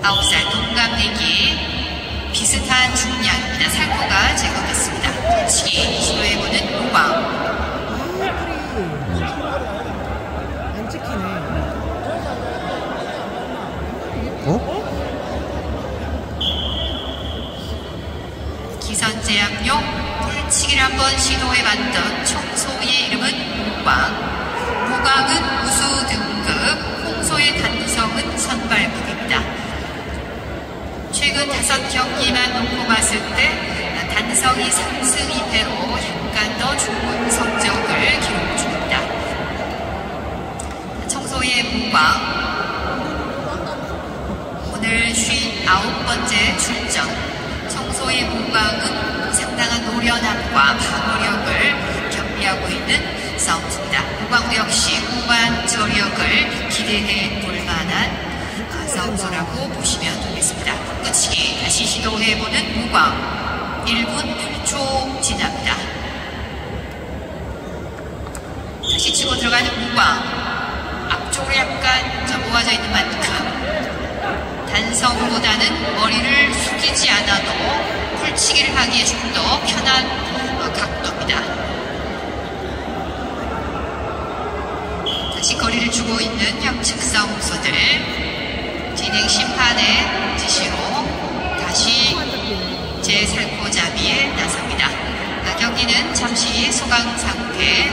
9살 동갑내기 비슷한 중량입니다. 살코가 제거됐습니다. 풀치기 시도해보는 우광. 안 찍히네. 기선제압용 풀치기를 한번 시도해봤던 청소의 이름은 우광. 우광은 우수 등급, 홍소의 단성은 선발급입니다. 최근 5경기만 놓고 봤을 때 단성이 3승 2패로 약간 더 좋은 성적을 기록 중입니다. 청소의 우광 오늘 59번째 출전. 청소의 우광은 상당한 노련함과 방어력을 겸비하고 있는 싸움입니다. 우광도 역시 후반 저력을 기대해 볼 만한 싸움소라고 보시면 되겠습니다. 끝이기 다시 시도해보는 우광. 1분 8초 지납니다. 다시 치고 들어가는 우광. 앞쪽으로 약간 좀 모아져 있는 만큼 단성보다는 머리를 숙이지 않아도 풀치기를 하기에 좀 더 편한 각도입니다. 다시 거리를 주고 있는 양측 싸움소들. 진행 심판의 지시로 다시 제살코잡이에 나섭니다. 경기는 잠시 소강 상태.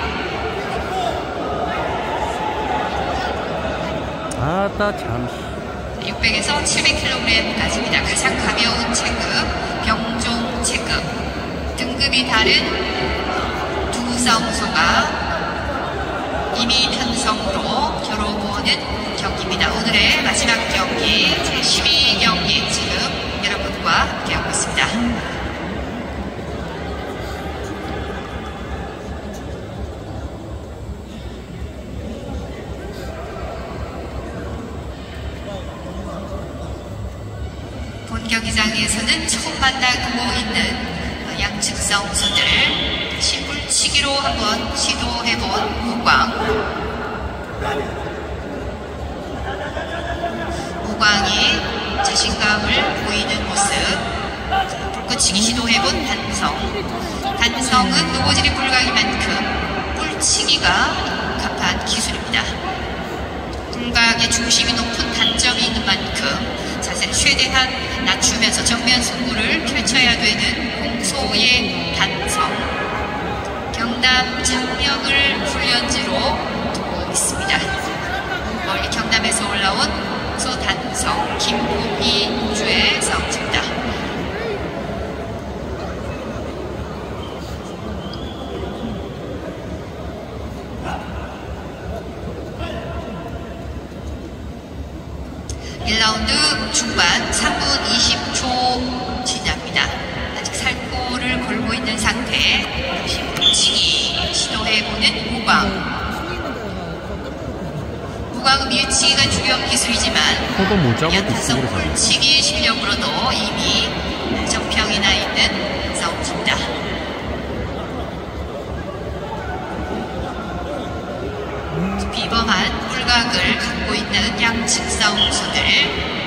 아따 잠시 600에서 700kg까지입니다. 가장 가벼운 체급, 병종 체급. 등급이 다른 두 싸움소가 이미 편성으로 겨뤄보는 경기입니다. 오늘의 마지막 경기, 제12경기 지금 여러분과 함께하고 있습니다. 본 경기장에서는 처음 만나고 있는 양측 싸움소들. 시불치기로 한번 시도해본 우광. 우광이 자신감을 보이는 모습. 불꽃치기 시도해본 단성. 단성은 노고질이 불가할 만큼 뿔치기가 갑한 기술입니다. 불각의 중심이 높은 단점이 있는 만큼 자세를 최대한 낮추면서 정면 승부를 펼쳐야 되는 홍소의 단성. 경남 창녕을 훈련지로 두고 있습니다. 멀리 경남에서 올라온 홍소 단성 김보희 주의 싸움입니다. (1라운드) 중반 3분 20초 지납니다. 아직 살코를 걸고 있는 상태. 밀치기 시도해보는 우광. 우광은 밀치기가 중요한 기술이지만 연타성 뿔치기 실력으로도 이미 정평이 나 있는 싸움입니다. 비범한 뿔각을 갖고 있는 양측 싸움소들.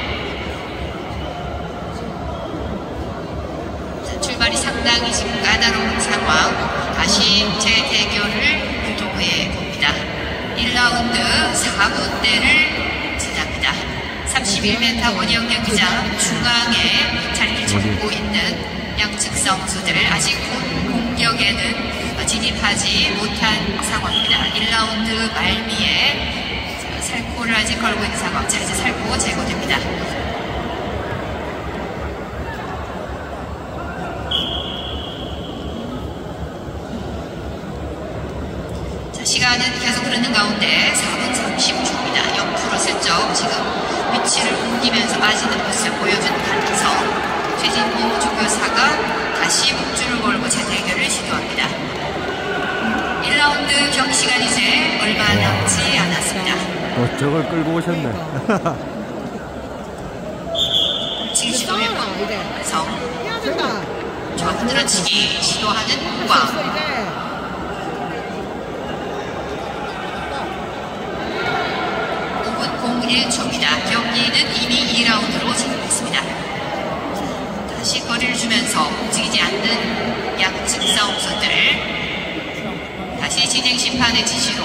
출발이 상당히 지금 까다로운 상황. 다시 재대결을 유도해 봅니다. 1라운드 4분대를 지납니다. 31m 원형 경기장 중앙에 자리를 잡고 있는 양측 싸움소들을 아직 공격에는 진입하지 못한 상황입니다. 1라운드 말미에 살코를 아직 걸고 있는 상황. 자, 이제 살코 제거됩니다. 시간은 계속 흐르는 가운데 4분 30초입니다. 옆으로 슬쩍 지금 위치를 옮기면서 빠지는 모습을 보여준 단성. 최진호 조교사가 다시 목줄을 걸고 재대결을 시도합니다. 1라운드 경기 시간 이제 얼마 남지 않았습니다. 저걸 끌고 오셨네. 치기 시도해본 성. 저 흔들어치기 시도하는 우광. 5분 1초입니다. 경기는 이미 2라운드로 진행했습니다. 다시 거리를 주면서 움직이지 않는 양측 싸움선들 다시 진행 심판의 지시로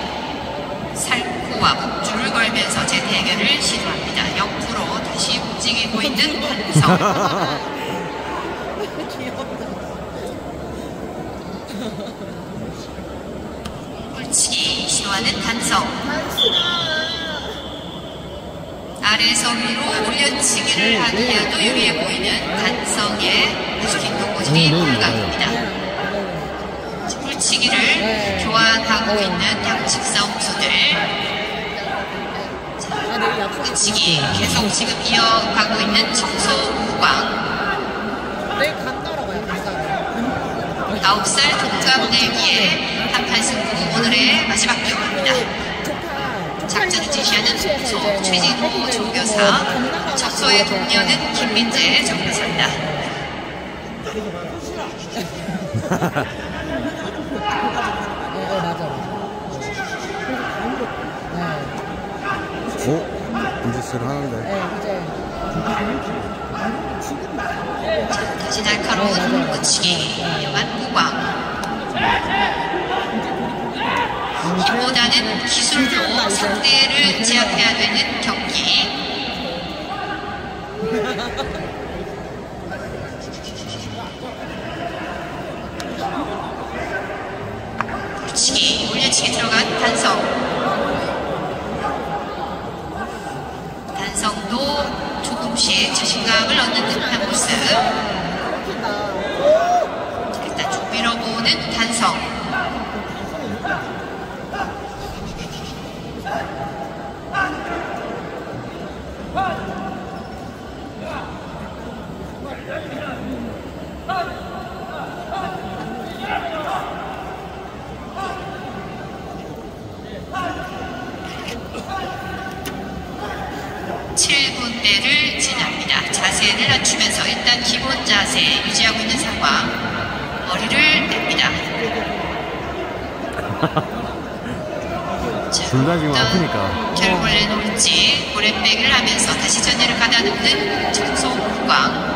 살코와 목줄을 걸면서 재대결을 시도합니다. 옆으로 다시 움직이고 있는 단성. 꿀치기 시도하는 단성. 아래에서 위로 올려치기를 하기에도 유리해 보이는 단성의 계속인 동고질이 불가합니다. 꿀치기를 교환하고 있는 양측 싸움수들. 꿀치기 계속 지금 이어가고 있는 청소무광. 내일 간 따라가요. 9살 동갑 내기의 한판 승부 오늘의 마지막 경기입니다. 작전을 지시하는 소 최진호 조교사, 접소의 동료는 김민재 정교사입니다. 오? 이제 술 하는데. 다시 날카로운 꽂히기, 위험한 무광. 힘보다는 기술로 상대를 제압해야 되는 경기. 꽂히기, 올려치기 들어간 단성. 단성도 조금씩 자신감을 얻는 듯한 모습. 일단 쭉 밀어보는 단성. 를 지납니다. 자세를 낮추면서 일단 기본 자세 유지하고 있는 상황. 머리를 냅니다. 둘 다 지금 아프니까. 결국을 내놓을지 고래빼기를 하면서 다시 전열을 가다놓는 청소무광.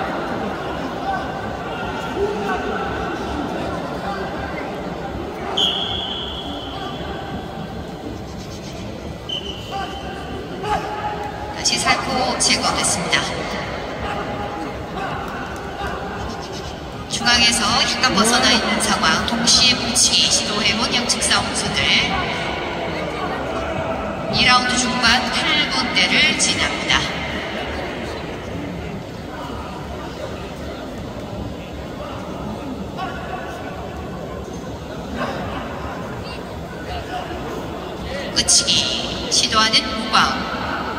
다시 살코 제거됐습니다. 중앙에서 약간 벗어나 있는 상황. 동시에 뭉치기 시도해본 양측 싸움수들. 2라운드 중반 8분대를 지납니다. 끝치기 시도하는 무광.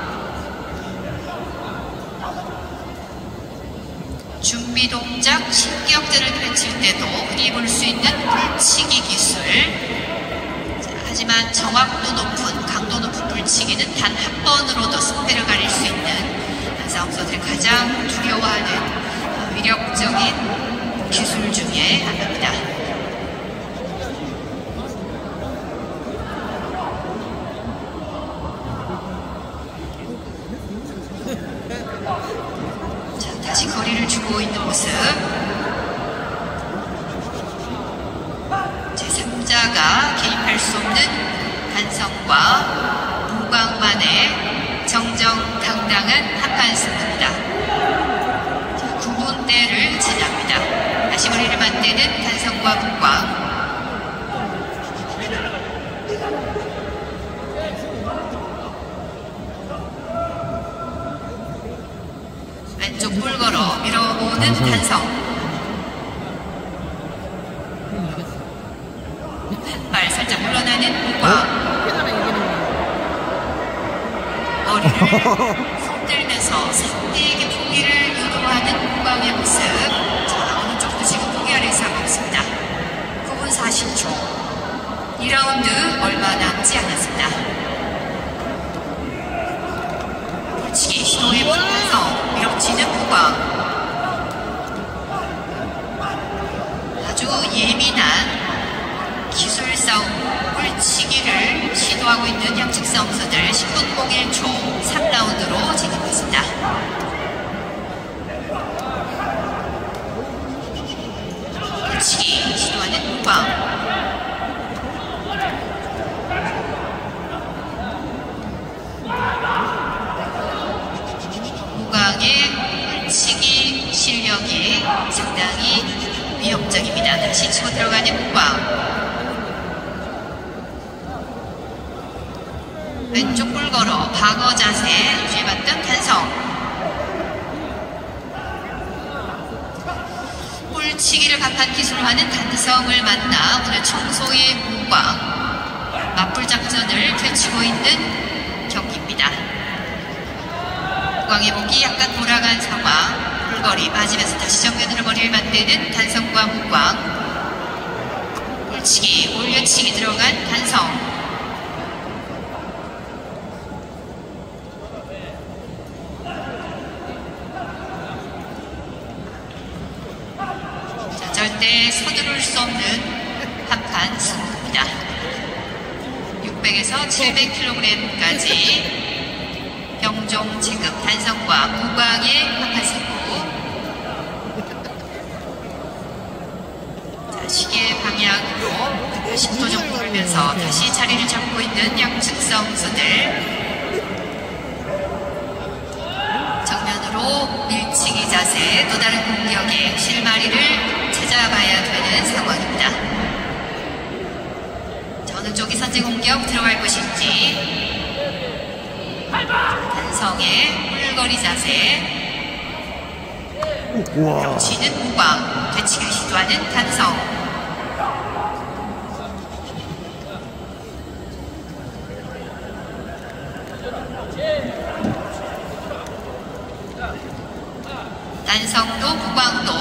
준비 동작 신기억들을 펼칠 때도 흔히 볼 수 있는 불치기 기술. 자, 하지만 정확도 높은 강도 높은 불치기는 단 한 번으로도 승패를 가릴 수 있는 싸움서들 가장 두려워하는 위력적인 기술 중에 하나입니다. 다시 거리를 주고 있는 모습. 제3자가 개입할 수 없는 단성과 무광만의 정정당당한 한판 승부입니다. 9분대를 지납니다. 다시 거리를 맞대는 단성과 무광. 왼쪽 볼 걸어 밀어보는 단성. 한 발 살짝 물러나는 무광. 머리를 손들면서 상대에게 포기를 유도하는 무광의 모습. 자, 어느 쪽도 지금 포기할 의사가 없습니다. 9분 40초. 2라운드 얼마 남지 않았습니다. 불치기 시도해보면서 밀어치는 무광. 아주 예민한 기술 싸움을 물치기를 시도하고 있는 양측 선수들 10분 01초 3라운드로 진입했습니다. 물치기 시도하는 무광. 무광의 물치기 실력이 상당히 위협적입니다. 다시 치고 들어가는 무광. 왼쪽 뿔 걸어 방어 자세 유지해봤던 단성. 뿔치기를 간판 기술로 하는 단성을 만나 오늘 청소의 무광 맞불 작전을 펼치고 있는 경기입니다. 무광의 목이 약간 돌아간 상황. 뿔거리 맞으면서 다시 정면으로 거리를 맞대는 단성과 무광. 뿔치기 올려치기 들어간 단성. 절대 서두를 수 없는 한판 승부입니다. 600에서 700kg까지 병종 체급 단성과 무광의 한판 승부. 자, 시계 방향으로 10도 정도 돌면서 다시 자리를 잡고 있는 양측 선수들. 정면으로 밀치기 자세, 또 다른 공격의 실마리를 찾아봐야 되는 상황입니다. 자, 어느 쪽이 선제 공격 들어갈 것인지. 단성의 뿔거리 자세. 벽치는 무광, 되치기를 시도하는 단성. 단성도 무광도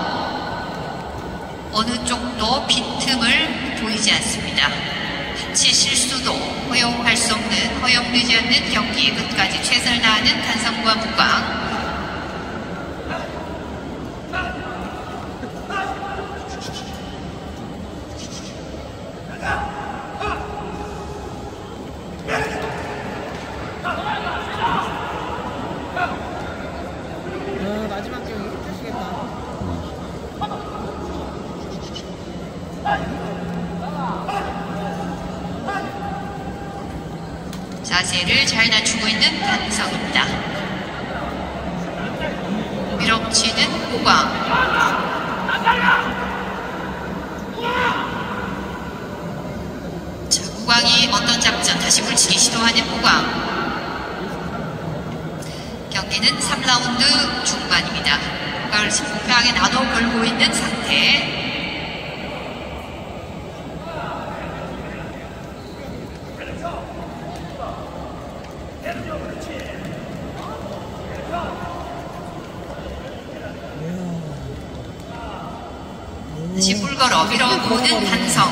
어느 쪽도 빈틈을 보이지 않습니다. 한치 실수도 허용할 수 없는, 허용되지 않는 경기 끝까지 최선을 다하는 단성과 무광. 마지막 경기 하시겠다. 자세를 잘 낮추고 있는 단성입니다. 밀어붙이는 무광. 자, 무광이 어떤 작전, 다시 물치기 시도하는 무광. 경기는 3라운드 중반입니다. 무광을 공평하게 나눠 걸고 있는 상태. 다시 뿔 걸어 밀어보는 단성.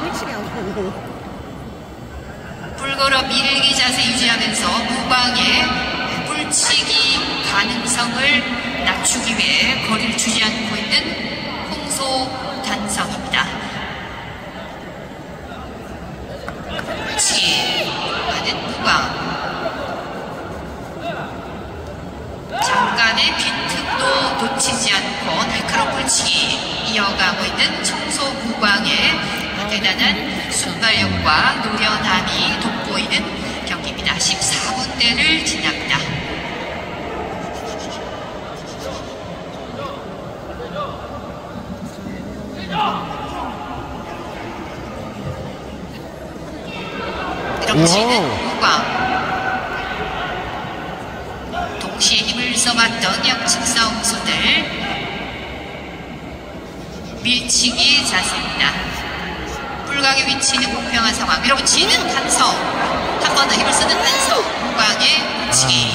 뿔 걸어 밀기 자세 유지하면서 무광의 뿔치기 가능성을 낮추기 위해 거리를 주지 않고 있는 홍소 단성입니다. 뿔치기 하는 무광. 잠깐의 빈틈도 놓치지 않고 날카로운 뿔치기 이어가고 있는 청소 무광의 대단한 순발력과 노련함이 돋보이는 경기입니다. 14분대를 지납니다. 밀어붙이는 무광. 동시에 힘을 써봤던 양측 선수들. 밀치기 자세입니다. 뿔광의 위치는 공평한 상황. 밀어붙이는 단성. 한 번 더 힘을 쓰는 단성. 무광의 밀치기.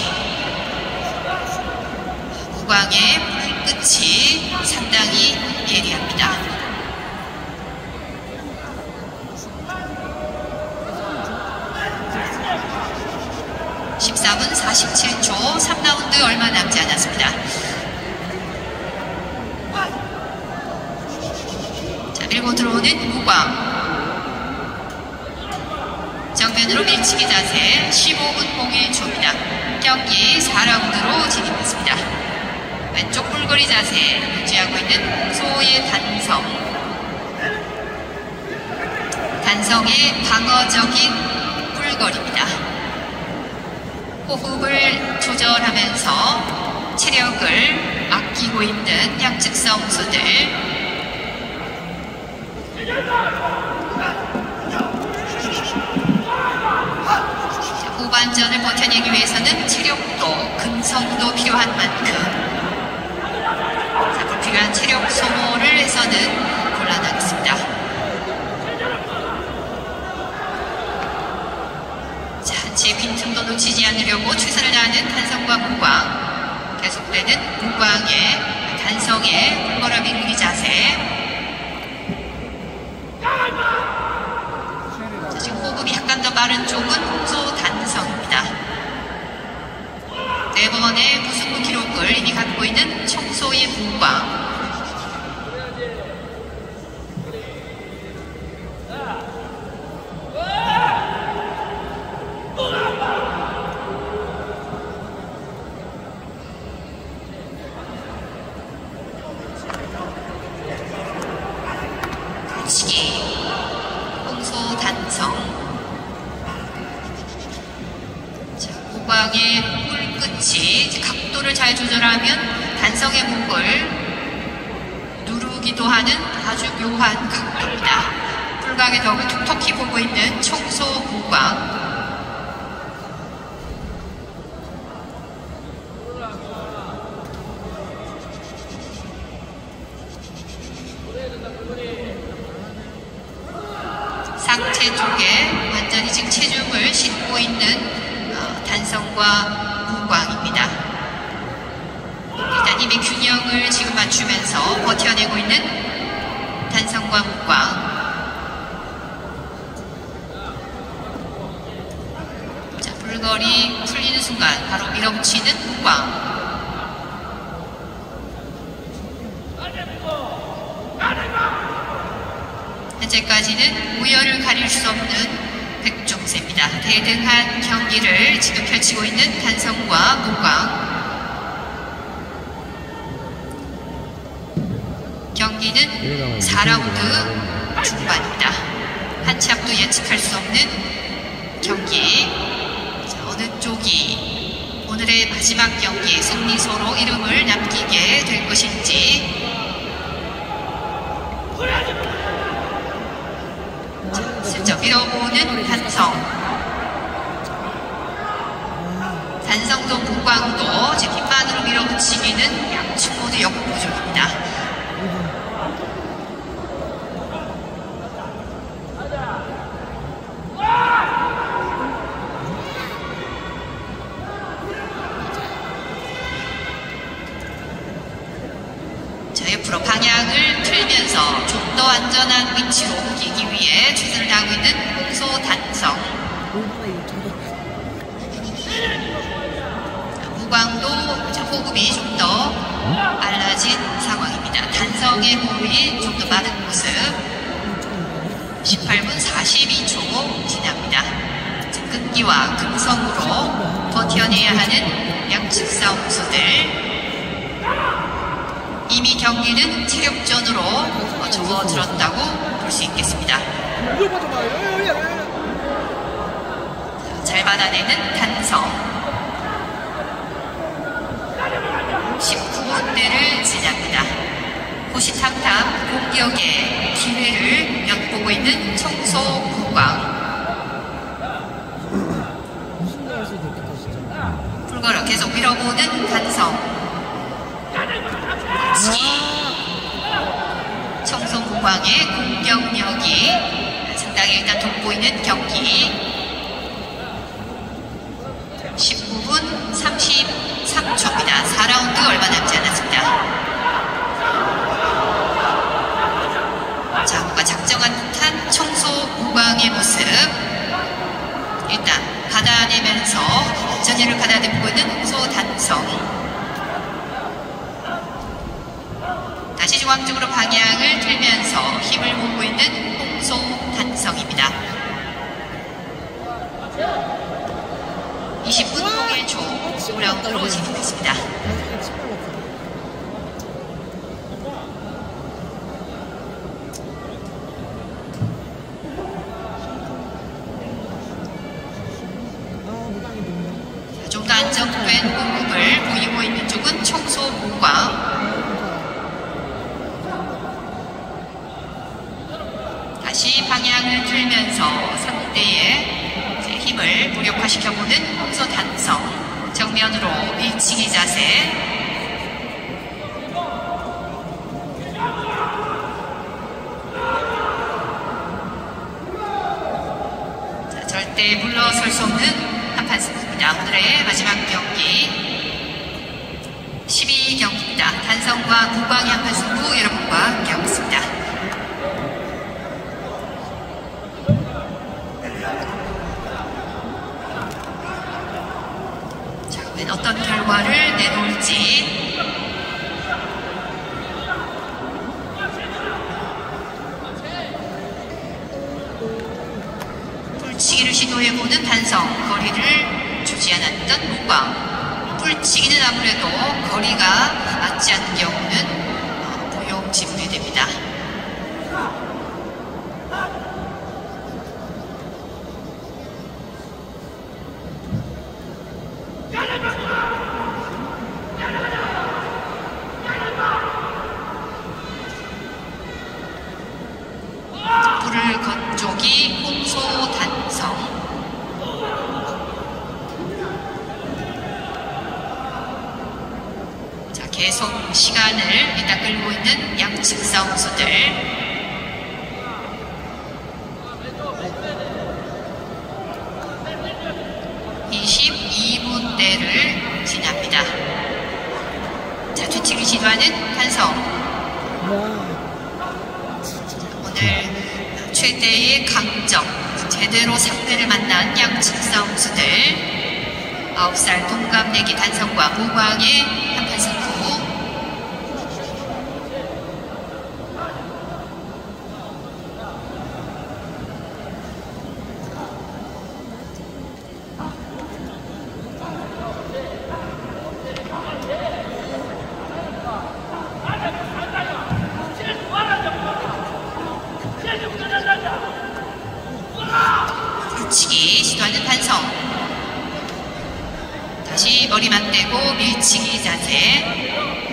무광의 뿔끝이 상당히 예리합니다. (14분 47초) 3라운드 얼마 남지 않았습니다. 자, 밀고 들어오는 무광. 정면으로 밀치기 자세 15분 공일 초입니다. 경기 4라운드로 진입했습니다. 왼쪽 뿔거리 자세 유지하고 있는 홍소의 단성. 단성의 방어적인 뿔거리입니다. 호흡을 조절하면서 체력을 아끼고 있는 양측 선수들. 후반전을 버텨내기 위해서는 체력도 근성도 필요한 만큼 불필요한 체력 소모를 해서는 곤란하겠습니다. 자, 한치의 빈틈도 놓치지 않으려고 최선을 다하는 단성과 무광. 계속되는 무광의 단성의 뿔걸어 밀기 자세. 자, 지금 호흡이 약간 더 빠른 쪽은 홍소 단성입니다. 4번의 무승부 기록을 이미 갖고 있는 청소의 무광. 치기 홍소 단성. 자, 무광의 뿔 끝이 각도를 잘 조절하면 단성의 목을 누르기도 하는 아주 묘한 각도입니다. 뿔각의 덕을 톡톡히 보고 있는 청소 무광. 상체 쪽에 완전히 지금 체중을 싣고 있는 단성과 무광입니다. 일단 이미 균형을 지금 맞추면서 버텨내고 있는 단성과 무광. 자, 불거리 풀리는 순간 바로 밀어붙이는 무광. 현재까지는 우열을 가릴 수 없는 백종세입니다. 대등한 경기를 지금 펼치고 있는 단성과 무광. 경기는 4라운드 중반입니다. 한치 앞도 예측할 수 없는 경기. 자, 어느 쪽이 오늘의 마지막 경기 승리소로 이름을 남기게 될 것인지. 슬쩍 밀어보는 단성. 단성도 무광도 지금 뒷만으로 밀어붙이기는 양측 모두 역부족입니다. 자, 옆으로 방향을 틀면서 좀 더 안전한 위치로 옮기기 위해 최선을 다하고 있는 홍소 단성. 무광도 호흡이 좀 더 빨라진 상황입니다. 단성의 호흡이 좀 더 빠른 모습. 18분 42초 지납니다. 끈기와 근성으로 버텨내야 하는 양측 싸움수들. 이미 경기는 체력전으로 접어들었다고 볼 수 있겠습니다. 잘 받아내는 단성. 19분대를 지납니다. 호시탐탐 공격의 기회를 엿보고 있는 청소 무광. 불걸어 계속 밀어보는 단성. 청소 무광의 공격력이 상당히 일단 돋보이는 경기. 19분 33초입니다. 4라운드 얼마 남지 않았습니다. 자, 뭔가 작정한 듯한 청소 무광의 모습. 일단 가다내면서 전열을 가다듬고 있는 홍소 단성. 다시 중앙쪽으로 방향을 틀면서 힘을 모으고 있는 홍소 단성입니다. 5라운드로 진입했습니다. 나중에 침 발랐어. 무방이 좋네. 좀 더 안정된 공급을 보이고 있는 쪽은 청소 문광. 다시 방향을 틀면서 상대의 힘을 무력화시켜보는 홍소 단성. 정면으로 밀치기 자세. 자, 절대 물러설 수 없는 한판 승부입니다. 오늘의 마지막 경기 12경기입니다. 단성과 무광의 한판 승부 여러분과 함께하고 있습니다. 자, 과연 어떤 결과를 내놓을지. 풀치기를 시도해보는 단성, 거리를 주지 않았던 무광. 풀치기는 아무래도 거리가 맞지 않는 경우는 무용지물이 됩니다. 불을 건조기 홍소 단성. 자, 계속 시간을 일단 끌고 있는 양측 싸움수들. (22분대를) 지납니다. 자, 뒤치기 시도하는 단성. 오늘 최대의 강적, 제대로 상대를 만난 양측 싸움수들. 9살 동갑내기 단성과 무광의 한판 승부. 밀치기 시도하는 단성. 다시 머리만 떼고 밀치기 자세.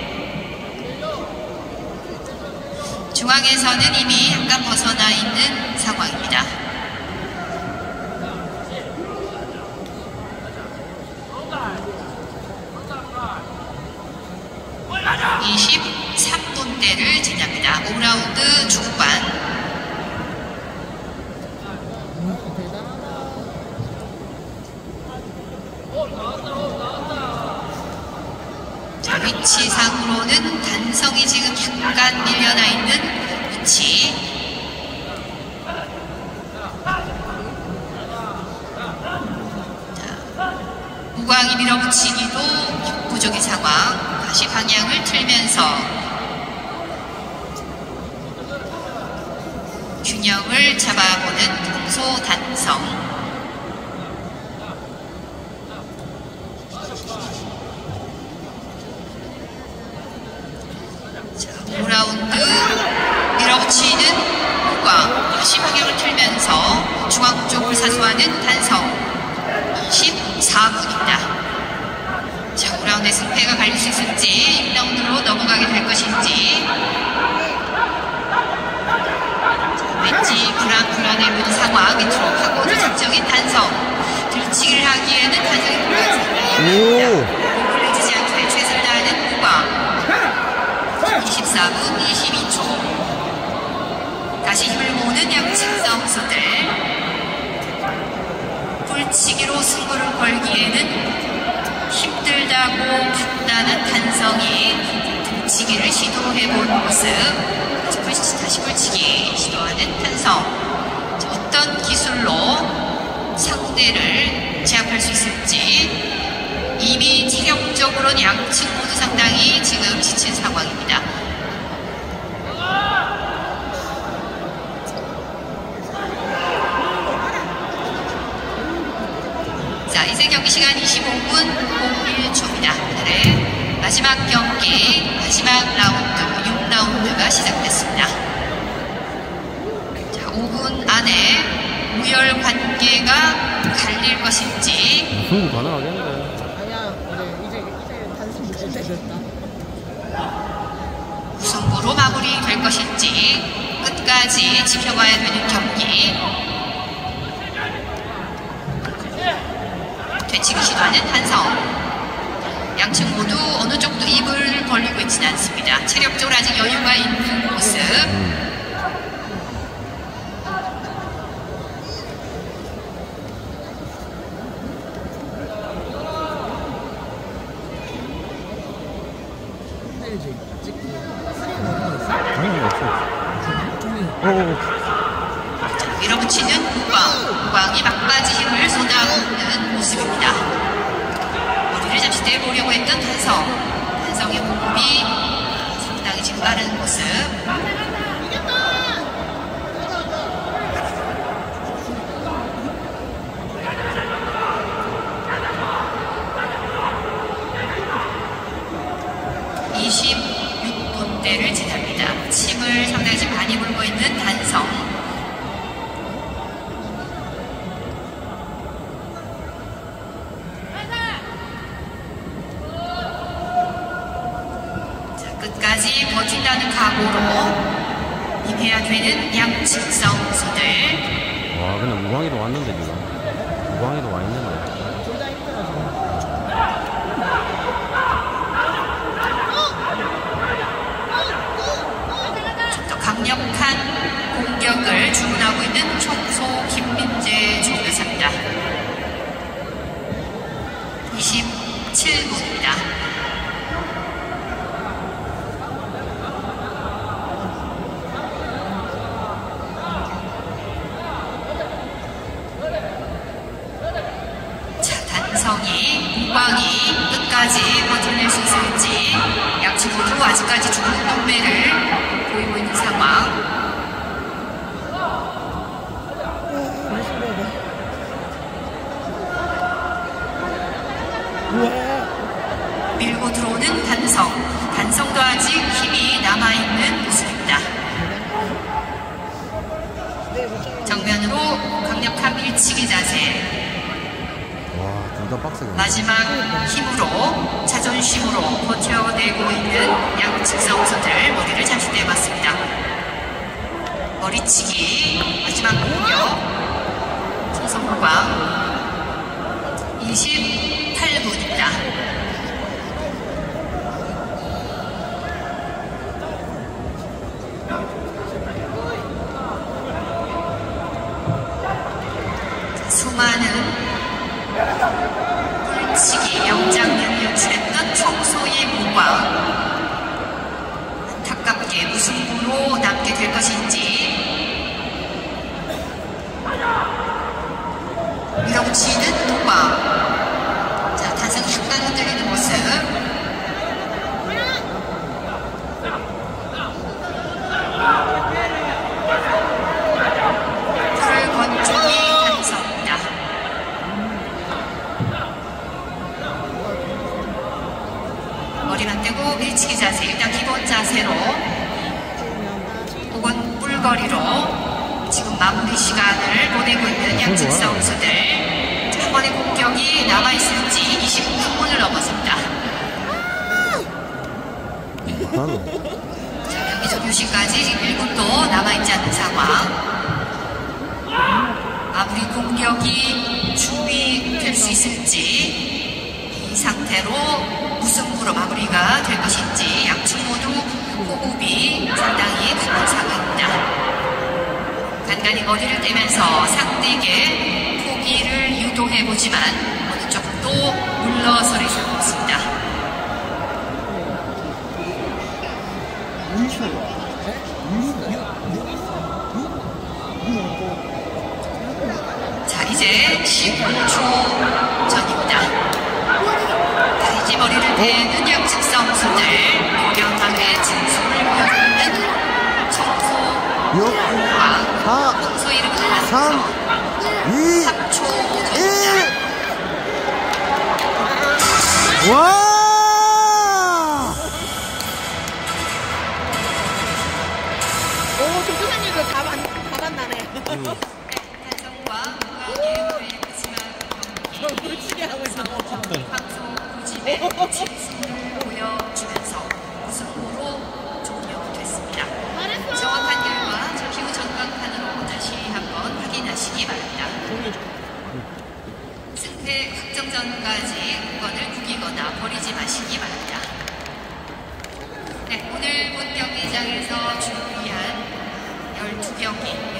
중앙에서는 이미 약간 벗어나 있는 상황입니다. (23분대를) 지납니다. 5라운드 중반. 자, 위치상으로는 단성이 지금 약간 밀려나 있는 위치. 자, 무광이 밀어붙이기도 역부족의 상황. 다시 방향을 틀면서 균형을 잡아보는 홍소 단성. 자, 5라운드 밀어붙이는 무광. 다시 방향을 틀면서 중앙 쪽을 사수하는 단성. 24분입니다. 자, 5라운드의 승패가 갈릴 수 있을지, 6라운드로 넘어가게 될 것인지. 자, 왠지 불안해 보이는 상황. 밑으로 파고들 작정인 단성. 들치기를 하기에는 단성이 불안한 상황입니다. 걸리지 않게 최선을 다하는 무광. 24분 22초. 다시 힘을 모으는 양측 싸움수들. 풀치기로 승부를 걸기에는 힘들다고 판단한 단성이 들치기를 시도해본 모습. 다시 풀치기 시도하는 단성. 어떤 기술로 상대를 제압할 수 있을지. 이미 체력적으로는 양측 모두 상당히 지금 지친 상황입니다. 자, 이제 경기 시간 25분 01초. 마지막 경기, 마지막 라운드, 6라운드가 시작됐습니다. 자, 5분 안에 우열 관계가 갈릴 것인지. 승부 가능하겠는데. 아니야, 이제 단순 묻을 때 됐다. 무승부로 마무리될 것인지 끝까지 지켜봐야 되는 경기. 되치기 시도하는 한성. 양측 모두 어느 쪽도 입을 벌리고 있지는 않습니다. 체력적으로 아직 여유가 있는 모습. 힘들지? 찍고. 스리는 얼마나 있어? 당연히 없어. 자, 밀어붙이는 우광이 막바지 힘을 쏟아붓는 모습입니다. 머리를 잠시 떼보려고 했던 한성의 호흡이 상당히 지금 빠른 모습. (26분대를) 지납니다. 침을 상당히 지금 많이 불고 있는 한성. 끝까지 버틴다는 각오로 임해야 되는 양측 선수들. 와, 근데 우광이도 왔는데, 지금. 우광이도 와 있는데. 둘 다 힘들어서. 좀 더 강력한 공격을 주문하고 있는 청소 김민재 조교사입니다. 27분입니다. 우광이 끝까지 버텨낼 수 있을지. 양측 모두 아직까지 좋은 동매를 보이고 있는 상황. 밀고 들어오는 단성도 아직 힘이 남아있는 모습입니다. 정면으로 강력한 밀치기 자세. 마지막 힘으로, 자존심으로 버텨내고 있는 양측 선수들. 머리를 잠시 떼봤습니다. 머리치기, 마지막 공격. 청성우광 28분입니다. 수많은 불치기 영장면 연출했던 청소의 무광. 안타깝게 무승부로 남게 될 것인지. 밀어붙이는 무광. 자, 단상 약간 흔들리는 모습. 불을 건조기 단성입니다. 머리만 떼고 밀치기 자세. 일단 기본 자세로 혹은 뿔거리로 지금 마무리 시간을 보내고 있는 양측 선수들. 한 번의 공격이 남아있을지. 29분을 넘었습니다. 자, 경기적 휴식까지 지금 1분도 남아있지 않는 상황. 마무리 공격이 준비될 수 있을지. 이 상태로 무승부로 마무리가 될 것인지. 양측 모두 호흡이 상당히 강한 상황입니다. 간간히 머리를 떼면서 상대에게 포기를 유도해보지만 어느 쪽도 물러서릴 수 없습니다. 자, 이제 15초 전입니다. 자, 이제 머리를 대는 양측 선수들. 공격방의 진수를 보여주는 청소와 평소 이름을 하면서 3초 전입니다. 와! 승부를 보여주면서 우승으로 종료됐습니다. 정확한 결과 잠시 후 전광판으로 다시 한번 확인하시기 바랍니다. 승패 확정 전까지 물건을 구기거나 버리지 마시기 바랍니다. 네, 오늘 본 경기장에서 준비한 12경기